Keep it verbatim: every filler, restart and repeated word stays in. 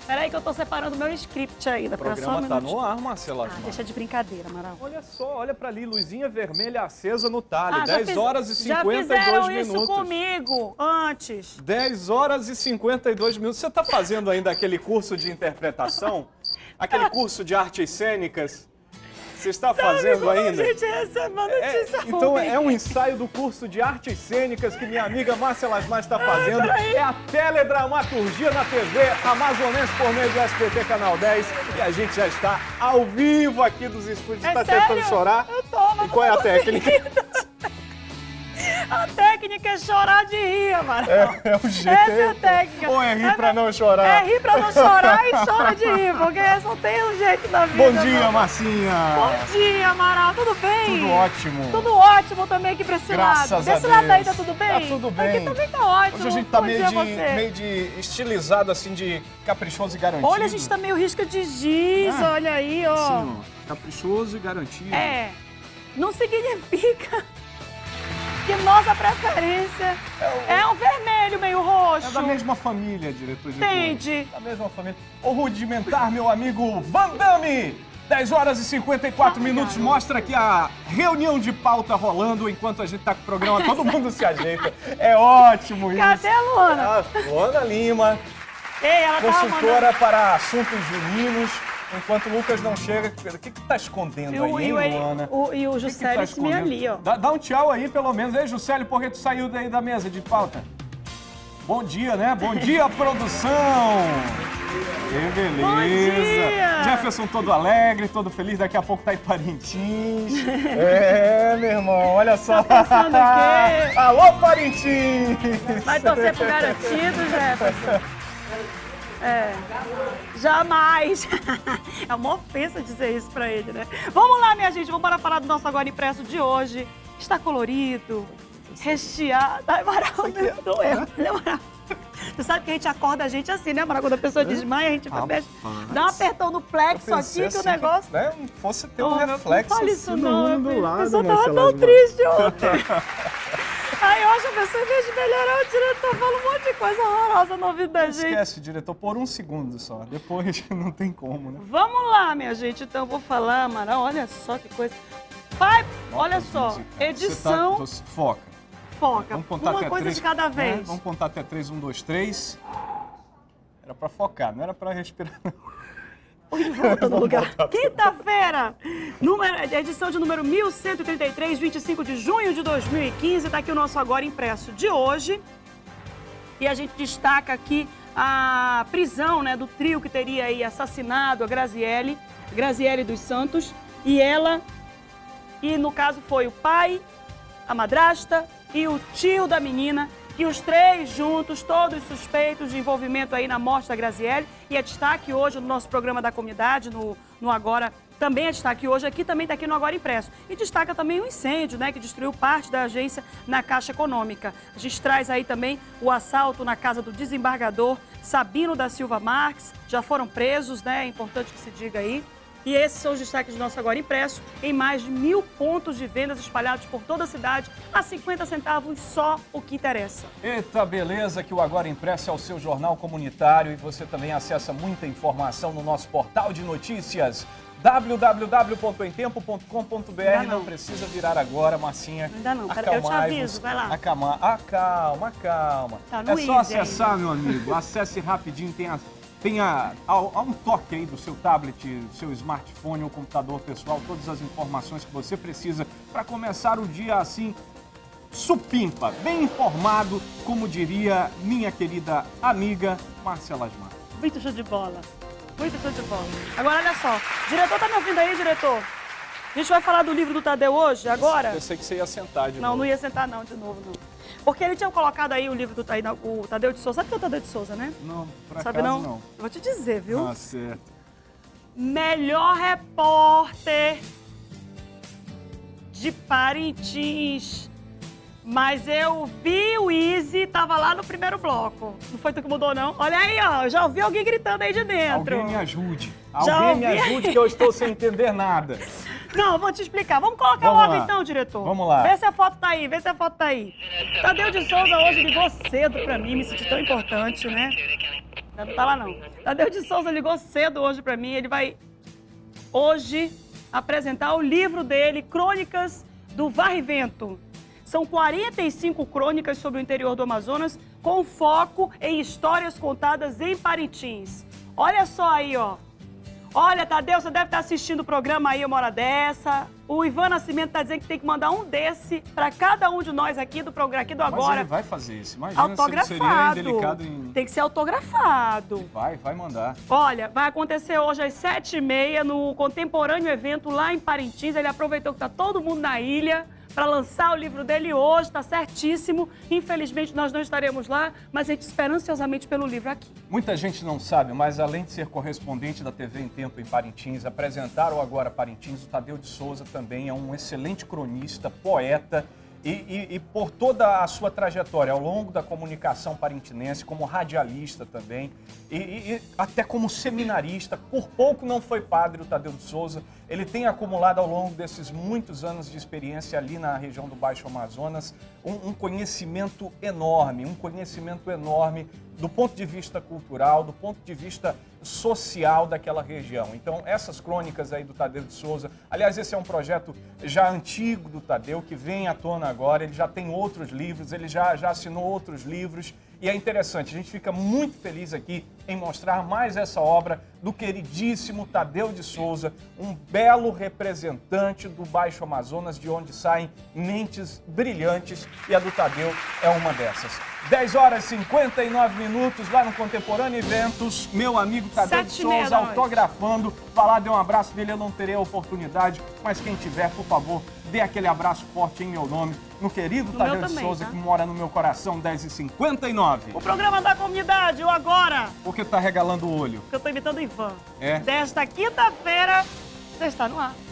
Peraí que eu tô separando o meu script ainda. O programa um tá no ar, Marcela. Ah, deixa de brincadeira, Amaral. Olha só, olha pra ali, luzinha vermelha acesa no talho. Ah, dez horas e cinquenta e dois já fizeram minutos. isso comigo antes. dez horas e cinquenta e dois minutos. Você tá fazendo ainda aquele curso de interpretação? Aquele curso de artes cênicas? Você está Sabe fazendo como ainda? A gente recebe uma notícia é, então ruim. é um ensaio do curso de artes cênicas que minha amiga Márcia Lasmar está fazendo. Ai, é a teledramaturgia na T V amazonense por meio do S B T Canal dez. E a gente já está ao vivo aqui dos estúdios. É Está sério? tentando chorar? Eu tô, mas e qual é a técnica? A técnica é chorar de rir, Amaral. É, é o jeito. Essa é a técnica. Ou é rir é, pra não chorar? É rir pra não chorar e chora de rir, porque só tem um jeito da vida. Bom dia, não. Marcinha. Bom dia, Amaral. Tudo bem? Tudo ótimo. Tudo ótimo também aqui pra esse Graças lado. a Desse lado Deus. aí tá tudo bem? Tá tudo bem. Aqui também tá ótimo. Hoje a gente tá Bom meio dia de, a você. meio de estilizado, assim, de caprichoso e garantido. Olha, a gente tá meio risca de giz, Ah, olha aí, ó. Sim, ó. Caprichoso e garantido. É. Não significa que nossa preferência é, o... é um vermelho meio roxo. É da mesma família, diretor de Entendi. Da mesma família. O rudimentar, meu amigo Van Damme. dez horas e cinquenta e quatro minutos, mostra aqui a reunião de pauta rolando enquanto a gente tá com o programa, todo mundo se ajeita. É ótimo isso. Cadê a Luana? Ah, Luana Lima, Ei, ela consultora mandando... para assuntos juninos. Enquanto o Lucas não chega, o que que tá escondendo e o, aí, hein, e o, Luana? O, e o Que Juscelio que tá se me ali, ó. Dá, dá um tchau aí, pelo menos. Ei, Juscelio, por que tu saiu daí da mesa de pauta? Bom dia, né? Bom dia, produção! Que beleza! Bom dia! Jefferson todo alegre, todo feliz, daqui a pouco tá em Parintins. É, meu irmão, olha só. Tá pensando o quê? Alô, Parintins! Vai torcer pro garantido, Jefferson? É, jamais. É uma ofensa dizer isso pra ele, né? Vamos lá, minha gente, vamos para falar do nosso Agora Impresso de hoje. Está colorido, recheado. Ai, Amaral, doeu, né, Amaral? Tu sabe que a gente acorda a gente assim, né, Amaral? Quando a pessoa desmaia, a gente Ah, mexe, dá um apertão no plexo aqui que assim o negócio... Que, né, fosse ter um Oh, reflexo não fale assim isso no não, mundo meu lá. filho. A pessoa tava tão triste ontem. Aí hoje a pessoa, em vez de melhorar, o diretor fala um monte de coisa horrorosa no ouvido da gente. Esquece, diretor, por um segundo só. Depois não tem como, né? Vamos lá, minha gente. Então, eu vou falar, Amaral, olha só que coisa. Pai, olha só, edição... Você tá, foca. Foca, Vamos contar uma até coisa três, de cada né? vez. Vamos contar até três, um, dois, três. Era pra focar, não era pra respirar. Oi, volta no lugar. Quinta-feira, número- edição de número mil cento e trinta e três, vinte e cinco de junho de dois mil e quinze. Tá aqui o nosso Agora Impresso de hoje. E a gente destaca aqui a prisão, né, do trio que teria aí assassinado a Graziele, Graziele dos Santos. E ela, e no caso foi o pai, a madrasta e o tio da menina. E os três juntos, todos suspeitos de envolvimento aí na morte da Graziele. E é destaque hoje no nosso programa da comunidade, no, no Agora, também é destaque hoje, aqui também está aqui no Agora Impresso. E destaca também o incêndio, né, que destruiu parte da agência na Caixa Econômica. A gente traz aí também o assalto na casa do desembargador Sabino da Silva Marques. Já foram presos, né, é importante que se diga aí. E esses são os destaques do nosso Agora Impresso, em mais de mil pontos de vendas espalhados por toda a cidade, a cinquenta centavos só o que interessa. Eita, beleza, que o Agora Impresso é o seu jornal comunitário e você também acessa muita informação no nosso portal de notícias, w w w ponto em tempo ponto com ponto b r. Não. não precisa virar agora, Marcinha. Ainda não, pera, eu te aviso, vai lá. Acalma, acalma, acalma. Tá no é só easy acessar, aí. meu amigo, acesse rapidinho, tem a... Tenha há um toque aí do seu tablet, do seu smartphone ou computador pessoal, todas as informações que você precisa para começar o dia assim, supimpa, bem informado, como diria minha querida amiga Márcia Lasmar. Muito show de bola, muito show de bola. Agora, olha só, diretor, tá me ouvindo aí, diretor? A gente vai falar do livro do Tadeu hoje, agora? Pensei que você ia sentar de Não, novo. não ia sentar não, de novo, não. Porque ele tinha colocado aí o livro do Tadeu, o Tadeu de Souza. Sabe o que é o Tadeu de Souza, né? Não, por Sabe acaso não? não. Eu vou te dizer, viu? Ah, certo. Melhor repórter de Parintins. Mas eu vi o Easy, tava lá no primeiro bloco. Não foi tu que mudou, não? Olha aí, ó, eu já ouvi alguém gritando aí de dentro. Alguém me ajude. Já Alguém ouvi. me ajude que eu estou sem entender nada. Não, eu vou te explicar. Vamos colocar Vamos logo lá. então, diretor. Vamos lá. Vê se a foto tá aí, vê se a foto tá aí. Tadeu de Souza hoje ligou cedo pra mim, me senti tão importante, né? Não tá lá, não. Tadeu de Souza ligou cedo hoje pra mim. Ele vai, hoje, apresentar o livro dele, Crônicas do Varre-Vento. São quarenta e cinco crônicas sobre o interior do Amazonas, com foco em histórias contadas em Parintins. Olha só aí, ó. Olha, Tadeu, você deve estar assistindo o programa aí uma hora dessa. O Ivan Nascimento está dizendo que tem que mandar um desse para cada um de nós aqui do programa, aqui do Agora. Mas ele vai fazer isso. Imagina autografado. se ele seria indelicado em... Tem que ser autografado. Vai, vai mandar. Olha, vai acontecer hoje às sete e meia no contemporâneo evento lá em Parintins. Ele aproveitou que está todo mundo na ilha para lançar o livro dele hoje, tá certíssimo. Infelizmente, nós não estaremos lá, mas a gente espera ansiosamente pelo livro aqui. Muita gente não sabe, mas além de ser correspondente da T V em Tempo em Parintins, apresentar o Agora Parintins, o Tadeu de Souza também é um excelente cronista, poeta, E, e, e por toda a sua trajetória ao longo da comunicação parintinense, como radialista também, e, e, e até como seminarista, por pouco não foi padre o Tadeu de Souza. Ele tem acumulado ao longo desses muitos anos de experiência ali na região do Baixo Amazonas um, um conhecimento enorme, um conhecimento enorme do ponto de vista cultural, do ponto de vista social daquela região. Então, essas crônicas aí do Tadeu de Souza, aliás, esse é um projeto já antigo do Tadeu, que vem à tona agora, ele já tem outros livros, ele já, já assinou outros livros, e é interessante, a gente fica muito feliz aqui em mostrar mais essa obra do queridíssimo Tadeu de Souza, um belo representante do Baixo Amazonas, de onde saem mentes brilhantes, e a do Tadeu é uma dessas. dez horas e cinquenta e nove minutos, lá no Contemporâneo Eventos, meu amigo Tadeu de Souza autografando. Vá lá, dê um abraço dele, eu não terei a oportunidade, mas quem tiver, por favor, dê aquele abraço forte em meu nome, no querido do Tadeu de também, Souza, tá? que mora no meu coração, dez e cinquenta e nove. O programa da comunidade, o Agora. Por que tá regalando o olho? Porque eu tô imitando o Ivan. É? Desta quinta-feira, já está no ar.